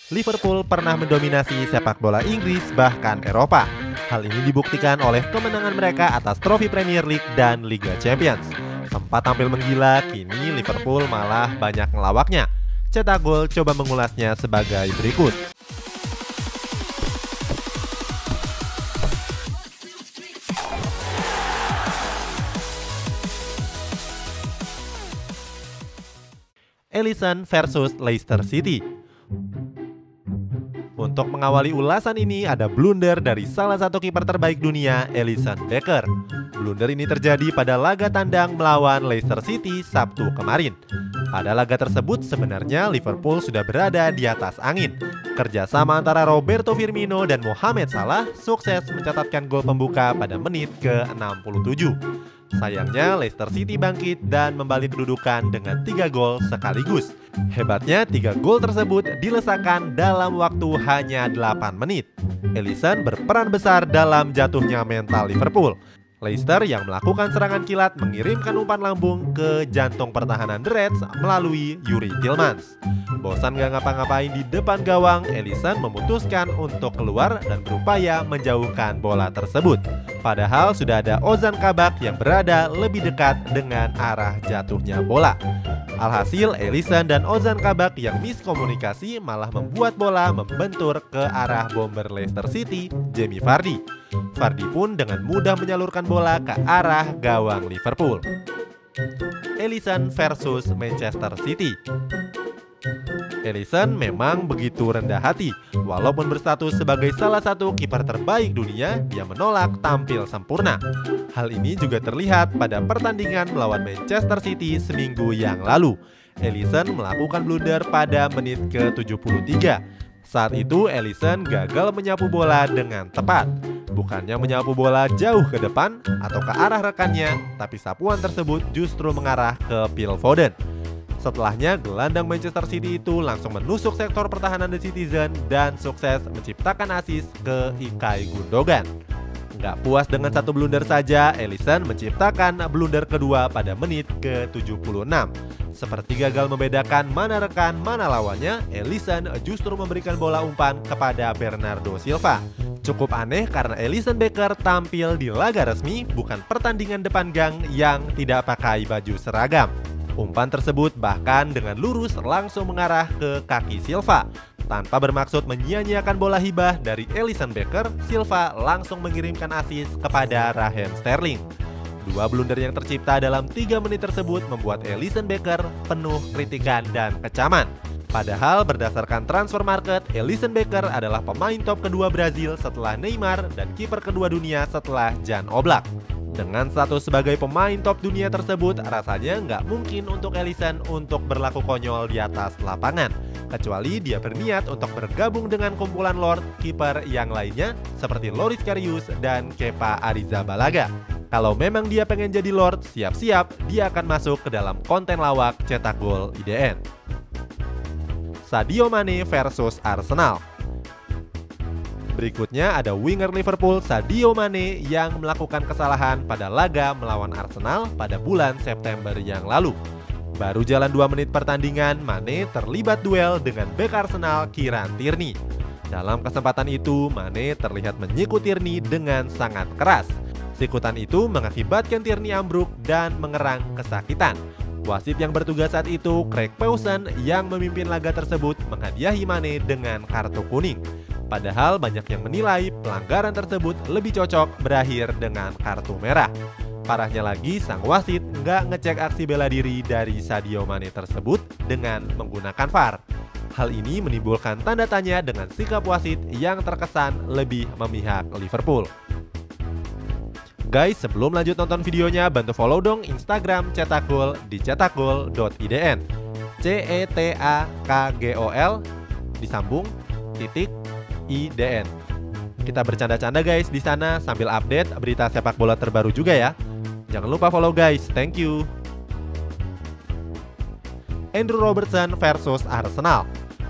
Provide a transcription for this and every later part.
Liverpool pernah mendominasi sepak bola Inggris bahkan Eropa. Hal ini dibuktikan oleh kemenangan mereka atas trofi Premier League dan Liga Champions. Sempat tampil menggila, kini Liverpool malah banyak ngelawaknya. Cetak Gol coba mengulasnya sebagai berikut. Alisson versus Leicester City. Untuk mengawali ulasan ini ada blunder dari salah satu kiper terbaik dunia, Alisson Becker. Blunder ini terjadi pada laga tandang melawan Leicester City Sabtu kemarin. Pada laga tersebut sebenarnya Liverpool sudah berada di atas angin. Kerjasama antara Roberto Firmino dan Mohamed Salah sukses mencatatkan gol pembuka pada menit ke-67. Sayangnya Leicester City bangkit dan membalik kedudukan dengan 3 gol sekaligus. Hebatnya 3 gol tersebut dilesakan dalam waktu hanya 8 menit. Alisson berperan besar dalam jatuhnya mental Liverpool. Leicester yang melakukan serangan kilat mengirimkan umpan lambung ke jantung pertahanan The Reds melalui Yuri Tillmans. Bosan gak ngapa-ngapain di depan gawang, Alisson memutuskan untuk keluar dan berupaya menjauhkan bola tersebut. Padahal sudah ada Ozan Kabak yang berada lebih dekat dengan arah jatuhnya bola. Alhasil, Alisson dan Ozan Kabak yang miskomunikasi malah membuat bola membentur ke arah bomber Leicester City, Jamie Vardy. Vardy pun dengan mudah menyalurkan bola ke arah gawang Liverpool. Alisson versus Manchester City. Alisson memang begitu rendah hati. Walaupun berstatus sebagai salah satu kiper terbaik dunia, dia menolak tampil sempurna. Hal ini juga terlihat pada pertandingan melawan Manchester City seminggu yang lalu. Alisson melakukan blunder pada menit ke-73. Saat itu Alisson gagal menyapu bola dengan tepat. Bukannya menyapu bola jauh ke depan atau ke arah rekannya, tapi sapuan tersebut justru mengarah ke Phil Foden. Setelahnya, gelandang Manchester City itu langsung menusuk sektor pertahanan The Citizen dan sukses menciptakan assist ke Ilkay Gundogan. Nggak puas dengan satu blunder saja, Alisson menciptakan blunder kedua pada menit ke-76. Seperti gagal membedakan mana rekan mana lawannya, Alisson justru memberikan bola umpan kepada Bernardo Silva. Cukup aneh karena Alisson Becker tampil di laga resmi, bukan pertandingan depan gang yang tidak pakai baju seragam. Umpan tersebut bahkan dengan lurus langsung mengarah ke kaki Silva. Tanpa bermaksud menyia-nyiakan bola hibah dari Alisson Becker, Silva langsung mengirimkan assist kepada Raheem Sterling. Dua blunder yang tercipta dalam 3 menit tersebut membuat Alisson Becker penuh kritikan dan kecaman. Padahal berdasarkan transfer market, Alisson Becker adalah pemain top kedua Brazil setelah Neymar dan kiper kedua dunia setelah Jan Oblak. Dengan status sebagai pemain top dunia tersebut, rasanya nggak mungkin untuk Alisson untuk berlaku konyol di atas lapangan. Kecuali dia berniat untuk bergabung dengan kumpulan Lord kiper yang lainnya seperti Loris Karius dan Kepa Arrizabalaga. Kalau memang dia pengen jadi Lord, siap-siap dia akan masuk ke dalam konten lawak cetak gol IDN. Sadio Mane versus Arsenal. Berikutnya ada winger Liverpool Sadio Mane yang melakukan kesalahan pada laga melawan Arsenal pada bulan September yang lalu. Baru jalan 2 menit pertandingan, Mane terlibat duel dengan bek Arsenal Kieran Tierney. Dalam kesempatan itu, Mane terlihat menyikut Tierney dengan sangat keras. Sikutan itu mengakibatkan Tierney ambruk dan mengerang kesakitan. Wasit yang bertugas saat itu, Craig Pawson, yang memimpin laga tersebut menghadiahi Mane dengan kartu kuning. Padahal banyak yang menilai pelanggaran tersebut lebih cocok berakhir dengan kartu merah. Parahnya lagi, sang wasit nggak ngecek aksi bela diri dari Sadio Mane tersebut dengan menggunakan VAR. Hal ini menimbulkan tanda tanya dengan sikap wasit yang terkesan lebih memihak Liverpool. Guys, sebelum lanjut nonton videonya, bantu follow dong Instagram Cetak Gol di cetakgol.idn. CETAKGOL disambung titik IDN. Kita bercanda-canda guys di sana sambil update berita sepak bola terbaru juga ya. Jangan lupa follow guys, thank you. Andrew Robertson versus Arsenal.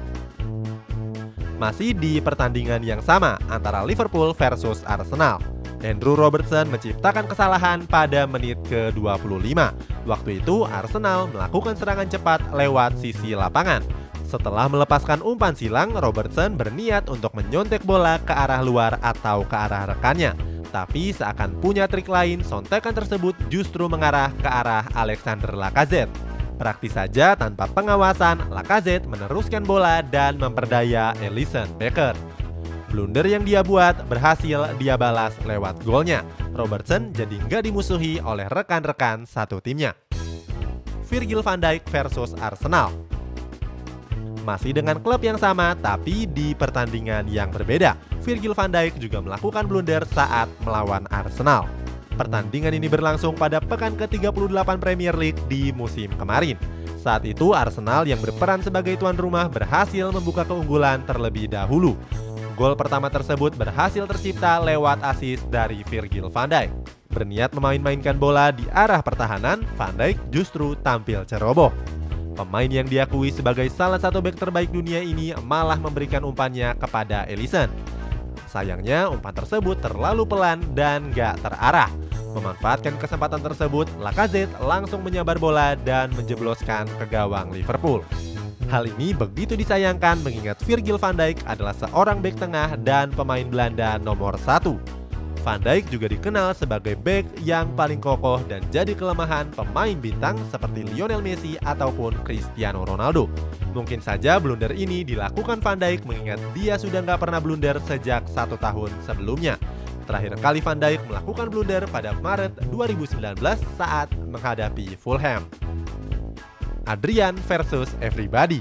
Masih di pertandingan yang sama antara Liverpool versus Arsenal, Andrew Robertson menciptakan kesalahan pada menit ke-25. Waktu itu Arsenal melakukan serangan cepat lewat sisi lapangan. Setelah melepaskan umpan silang, Robertson berniat untuk menyontek bola ke arah luar atau ke arah rekannya. Tapi seakan punya trik lain, sontekan tersebut justru mengarah ke arah Alexander Lacazette. Praktis saja tanpa pengawasan, Lacazette meneruskan bola dan memperdaya Alisson Becker. Blunder yang dia buat berhasil dia balas lewat golnya. Robertson jadi nggak dimusuhi oleh rekan-rekan satu timnya. Virgil van Dijk versus Arsenal. Masih dengan klub yang sama, tapi di pertandingan yang berbeda. Virgil van Dijk juga melakukan blunder saat melawan Arsenal. Pertandingan ini berlangsung pada pekan ke-38 Premier League di musim kemarin. Saat itu Arsenal yang berperan sebagai tuan rumah berhasil membuka keunggulan terlebih dahulu. Gol pertama tersebut berhasil tercipta lewat assist dari Virgil van Dijk. Berniat memain-mainkan bola di arah pertahanan, Van Dijk justru tampil ceroboh. Pemain yang diakui sebagai salah satu bek terbaik dunia ini malah memberikan umpannya kepada Alisson. Sayangnya umpan tersebut terlalu pelan dan gak terarah. Memanfaatkan kesempatan tersebut, Lacazette langsung menyabar bola dan menjebloskan ke gawang Liverpool. Hal ini begitu disayangkan mengingat Virgil van Dijk adalah seorang bek tengah dan pemain Belanda nomor 1. Van Dijk juga dikenal sebagai bek yang paling kokoh dan jadi kelemahan pemain bintang seperti Lionel Messi ataupun Cristiano Ronaldo. Mungkin saja blunder ini dilakukan Van Dijk mengingat dia sudah nggak pernah blunder sejak 1 tahun sebelumnya. Terakhir kali Van Dijk melakukan blunder pada Maret 2019 saat menghadapi Fulham. Adrian versus Everybody.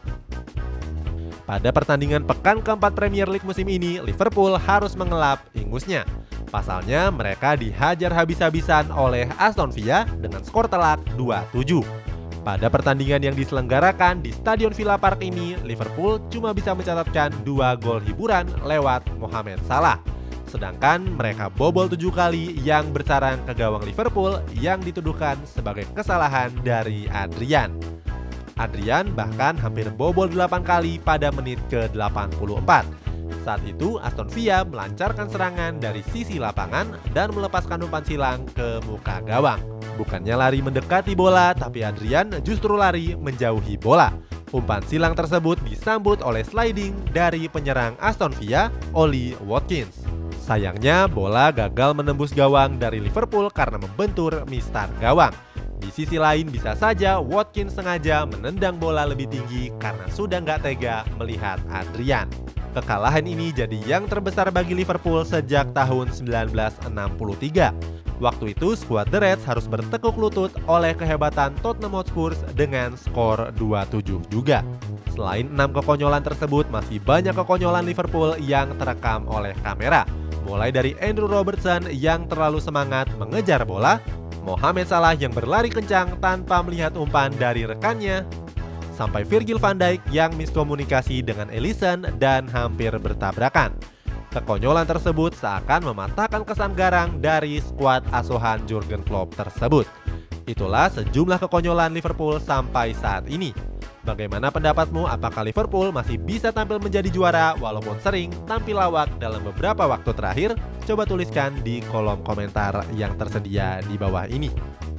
Pada pertandingan pekan keempat Premier League musim ini, Liverpool harus mengelap ingusnya. Pasalnya mereka dihajar habis-habisan oleh Aston Villa dengan skor telak 2-7. Pada pertandingan yang diselenggarakan di Stadion Villa Park ini, Liverpool cuma bisa mencatatkan 2 gol hiburan lewat Mohamed Salah. Sedangkan mereka bobol 7 kali yang bersarang ke gawang Liverpool yang dituduhkan sebagai kesalahan dari Adrian. Adrian bahkan hampir bobol 8 kali pada menit ke-84. Saat itu Aston Villa melancarkan serangan dari sisi lapangan dan melepaskan umpan silang ke muka gawang. Bukannya lari mendekati bola, tapi Adrian justru lari menjauhi bola. Umpan silang tersebut disambut oleh sliding dari penyerang Aston Villa, Ollie Watkins. Sayangnya bola gagal menembus gawang dari Liverpool karena membentur mistar gawang. Di sisi lain bisa saja Watkins sengaja menendang bola lebih tinggi karena sudah nggak tega melihat Adrian. Kekalahan ini jadi yang terbesar bagi Liverpool sejak tahun 1963. Waktu itu skuad The Reds harus bertekuk lutut oleh kehebatan Tottenham Hotspur dengan skor 2-7 juga. Selain 6 kekonyolan tersebut, masih banyak kekonyolan Liverpool yang terekam oleh kamera. Mulai dari Andrew Robertson yang terlalu semangat mengejar bola, Mohamed Salah yang berlari kencang tanpa melihat umpan dari rekannya, sampai Virgil van Dijk yang miskomunikasi dengan Alisson dan hampir bertabrakan. Kekonyolan tersebut seakan mematahkan kesan garang dari skuad asuhan Jurgen Klopp tersebut. Itulah sejumlah kekonyolan Liverpool sampai saat ini. Bagaimana pendapatmu? Apakah Liverpool masih bisa tampil menjadi juara walaupun sering tampil lawak dalam beberapa waktu terakhir? Coba tuliskan di kolom komentar yang tersedia di bawah ini.